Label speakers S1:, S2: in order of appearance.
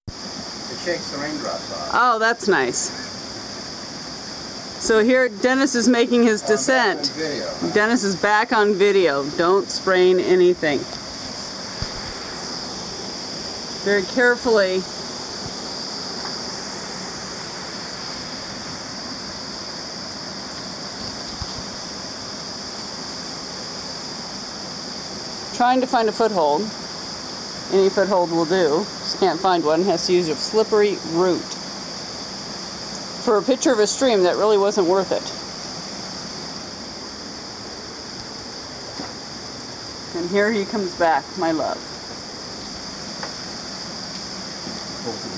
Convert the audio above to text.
S1: It shakes the raindrops off.
S2: Oh, that's nice. So here Dennis is making his descent. Dennis is back on video. Don't sprain anything. Very carefully. Trying to find a foothold. Any foothold will do. Just can't find one. Has to use a slippery route. For a picture of a stream, that really wasn't worth it. And here he comes back, my love.